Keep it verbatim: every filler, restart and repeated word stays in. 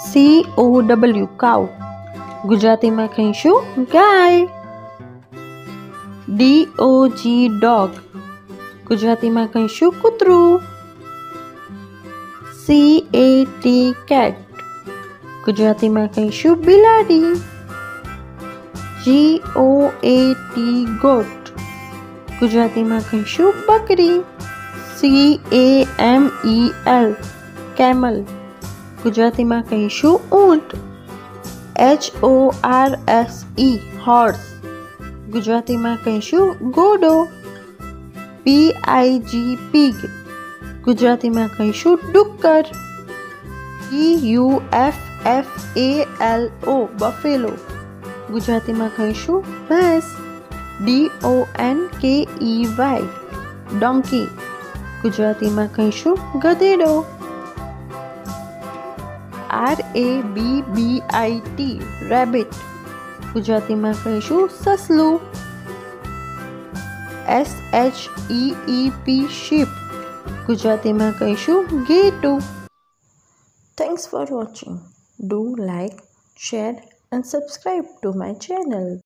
C O W કાઉ, ગુજરાતીમાં કહીશું ગાય. D O જી dog, ગુજરાતીમાં કહીશું કૂતરું. સી એ ટી કેટ, ગુજરાતીમાં કહીશું બિલાડી. જી ઓ એ ટી ગોટ, ગુજરાતીમાં કહીશું બકરી. C A M E L camel, ગુજરાતીમાં કહીશું ઊંટ. H O R S E horse, ગુજરાતીમાં કહીશું ઘોડો. પી આઈ જી પીગ, ગુજરાતીમાં કહીશું ડુક્કર. E U F F A L O buffalo, ગુજરાતીમાં કહીશું ભેંસ. ડી ઓ એન કે ઈ વાય ડોંકી, ગુજરાતીમાં કહીશું ગધેડો. R A B B I T rabbit, ગુજરાતીમાં કહીશું સસલું. S H E E P sheep, ગુજરાતીમાં કહીશું ઘેટું. Thanks for watching. Do like, share and subscribe to my channel.